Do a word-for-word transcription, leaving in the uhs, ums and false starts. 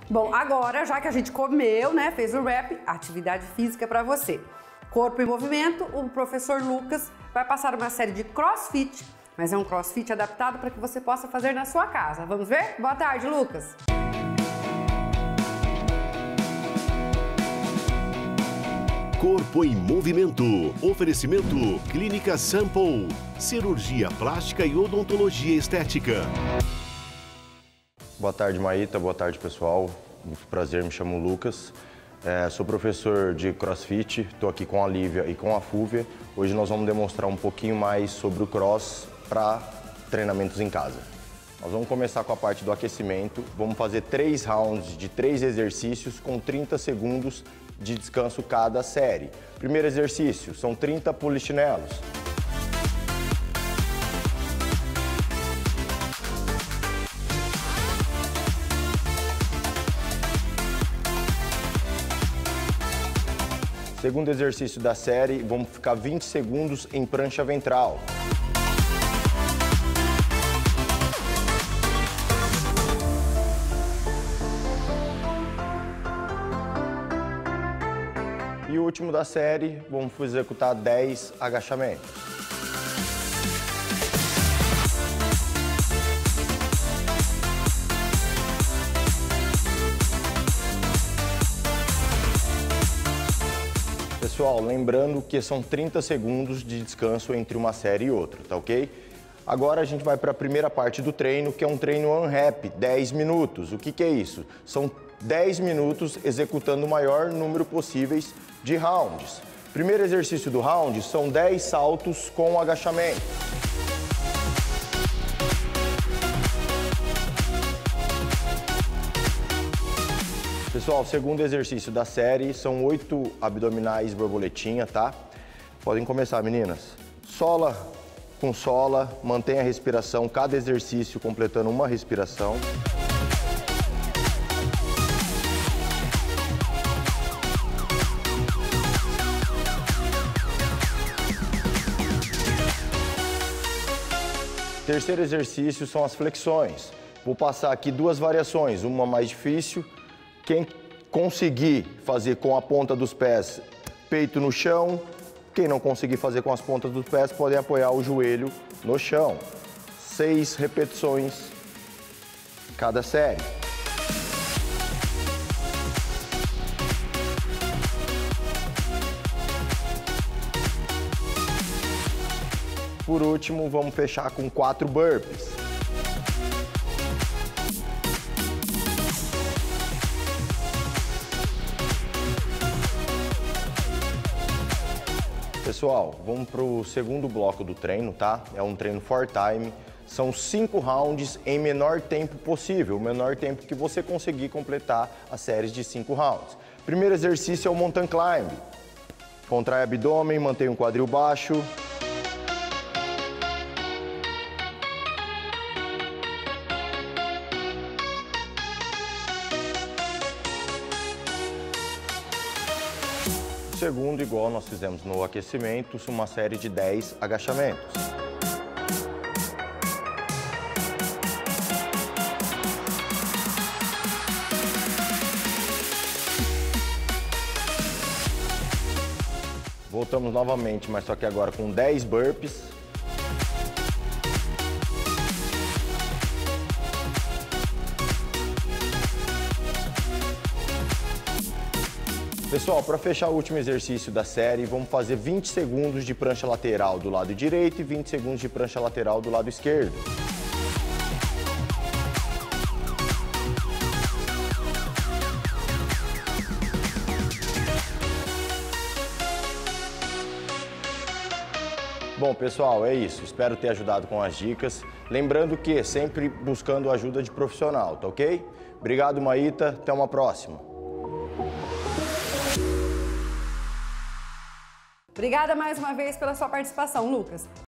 Bom, agora, já que a gente comeu, né, fez o wrap, atividade física para você. Corpo em movimento, o professor Lucas vai passar uma série de crossfit, mas é um crossfit adaptado para que você possa fazer na sua casa. Vamos ver? Boa tarde, Lucas! Corpo em movimento. Oferecimento Clínica Sample. Cirurgia plástica e odontologia estética. Boa tarde, Maíta. Boa tarde, pessoal. Muito prazer, me chamo Lucas. É, sou professor de CrossFit, estou aqui com a Lívia e com a Fúvia. Hoje nós vamos demonstrar um pouquinho mais sobre o Cross para treinamentos em casa. Nós vamos começar com a parte do aquecimento. Vamos fazer três rounds de três exercícios com trinta segundos de descanso cada série. Primeiro exercício, são trinta polichinelos. Segundo exercício da série, vamos ficar vinte segundos em prancha ventral. E o último da série, vamos executar dez agachamentos. Pessoal, lembrando que são trinta segundos de descanso entre uma série e outra, tá ok? Agora a gente vai para a primeira parte do treino, que é um treino unwrap, dez minutos. O que que é isso? São dez minutos executando o maior número possíveis de rounds. Primeiro exercício do round são dez saltos com agachamento. Pessoal, o segundo exercício da série são oito abdominais borboletinha, tá? Podem começar, meninas. Sola com sola, mantenha a respiração, cada exercício completando uma respiração. Terceiro exercício são as flexões. Vou passar aqui duas variações, uma mais difícil. Quem conseguir fazer com a ponta dos pés, peito no chão. Quem não conseguir fazer com as pontas dos pés, podem apoiar o joelho no chão. Seis repetições cada série. Por último, vamos fechar com quatro burpees. Pessoal, vamos para o segundo bloco do treino, tá? É um treino for time. São cinco rounds em menor tempo possível, o menor tempo que você conseguir completar as séries de cinco rounds. Primeiro exercício é o mountain climb. Contrai abdômen, mantém o quadril baixo. Segundo, igual nós fizemos no aquecimento, uma série de dez agachamentos. Voltamos novamente, mas só que agora com dez burpees. Pessoal, para fechar o último exercício da série, vamos fazer vinte segundos de prancha lateral do lado direito e vinte segundos de prancha lateral do lado esquerdo. Bom, pessoal, é isso. Espero ter ajudado com as dicas. Lembrando que sempre buscando ajuda de profissional, tá ok? Obrigado, Maíta. Até uma próxima. Obrigada mais uma vez pela sua participação, Lucas.